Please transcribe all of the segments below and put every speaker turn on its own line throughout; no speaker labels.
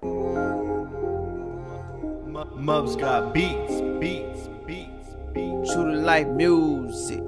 Mubs got beats.
True to life music.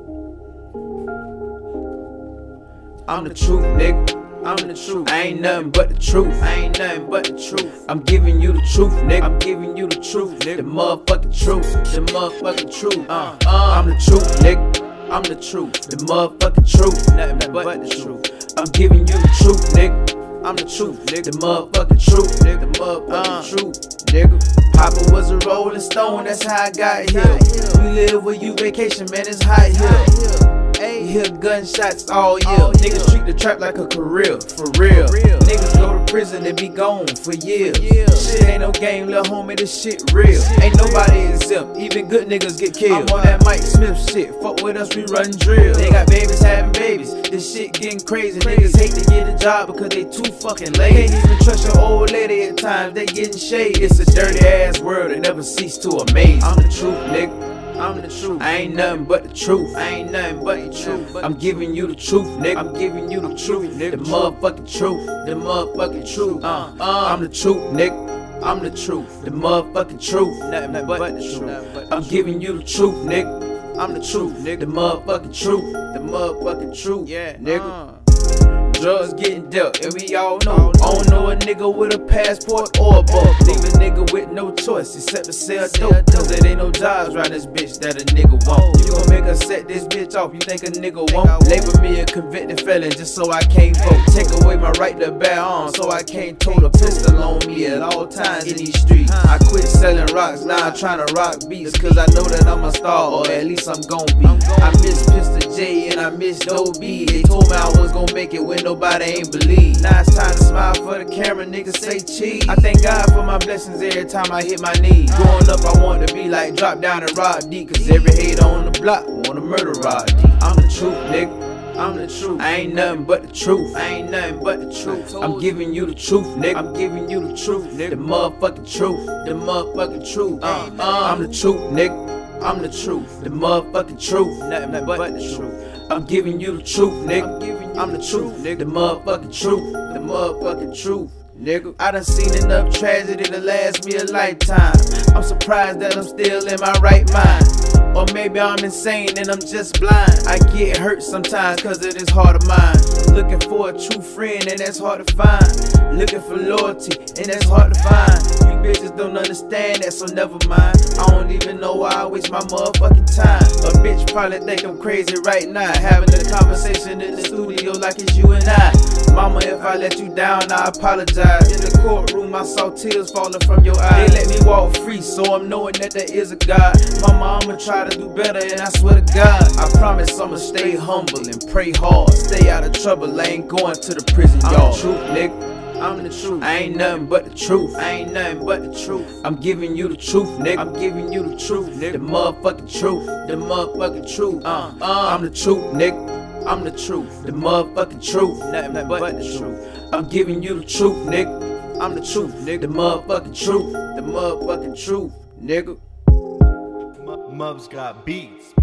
I'm the truth, nigga. I'm the truth. I ain't nothing but the truth. I ain't nothing but the truth. I'm giving you the truth, nigga. I'm giving you the truth, nigga. The motherfucking truth. The motherfucking truth. I'm the truth, nigga. I'm the truth. The motherfucking truth. Nothing but the truth. I'm giving you the truth, nigga. I'm the truth, nigga. The motherfucking truth, nigga. The motherfucking truth, nigga. Papa was a rolling stone, that's how I got here. We live where you vacation, man, it's hot here. You hear gunshots all year. Niggas treat the trap like a career, for real. Niggas go to prison and be gone for years. Shit ain't no game, little homie, this shit real. Ain't nobody exempt, even good niggas get killed. I'm on that Mike Smith shit, fuck with us, we run drill. They got babies having babies, this shit getting crazy. Niggas hate to get a job because they too fucking lazy. Can't even trust your old lady at times, they getting shade. It's a dirty ass world that never cease to amaze. I'm the truth, nigga. I'm the truth. I ain't nothing but the truth. I ain't nothing but the truth. I'm giving you the truth, nigga. I'm giving you the truth, nigga. The motherfucking truth. The motherfucking truth. I'm the truth, nigga. I'm the truth. The motherfucking truth. Nothing but the truth. I'm giving you the truth, nigga. I'm the truth, nigga. The motherfucking truth. The motherfucking truth, yeah, nigga. Drugs getting dealt, and we all know. I don't know a nigga with a passport or a book. Leave a nigga with no choice except to sell dope. Cause there ain't no jobs around this bitch that a nigga want. You gon' make her set this bitch off, you think a nigga won't? Label me a convicted felon just so I can't vote. Take away my right to bear arms so I can't tote a pistol on me at all times in these streets. I quit selling rocks, now I'm trying to rock beats. Cause I know that I'm a star, or at least I'm gon' be. I miss Pistol J and I miss Doe B. They told me I was gon' make it when nobody ain't believe. Now it's time to smile for the camera, niggas say cheese. I thank God for my blessings every time I hit my knees. Growing up I want to be like Drop Down and Rob D. Cause every hater on the block wanna murder Rob D. I'm the truth, nigga. I'm the truth. I ain't nothing but the truth. I ain't nothing but the truth. I'm giving you the truth, nigga. I'm giving you the truth, nigga. The motherfucking truth. The motherfucking truth. I'm the truth, nigga. I'm the truth. The motherfucking truth. Nothing but the truth. I'm giving you the truth, nigga. I'm the truth, nigga. The motherfucking truth. The motherfucking truth, nigga. I done seen enough tragedy to last me a lifetime. I'm surprised that I'm still in my right mind. Or maybe I'm insane and I'm just blind. I get hurt sometimes cause of this heart of mine. Looking for a true friend and that's hard to find. Looking for loyalty and that's hard to find. You bitches don't understand that, so never mind. I don't even know why I waste my motherfucking time. A bitch probably think I'm crazy right now, having a conversation in the studio like it's you and I. Mama, if I let you down, I apologize. In the courtroom, I saw tears falling from your eyes. They let me walk free, so I'm knowing that there is a God. Mama, I'ma try to do better, and I swear to God, I promise I'ma stay humble and pray hard. Stay out of trouble, I ain't going to the prison yard. I'm the truth, nigga. I'm the truth. I ain't nothing but the truth. I ain't nothing but the truth. I'm giving you the truth, nigga. I'm giving you the truth, nigga. The motherfucking truth. The motherfucking truth. I'm the truth, nigga. I'm the truth. The motherfucking truth. Nothing but the truth. I'm giving you the truth, nigga. I'm the truth, nigga. The motherfucking truth. The motherfucking truth, nigga.
Mubs got beats.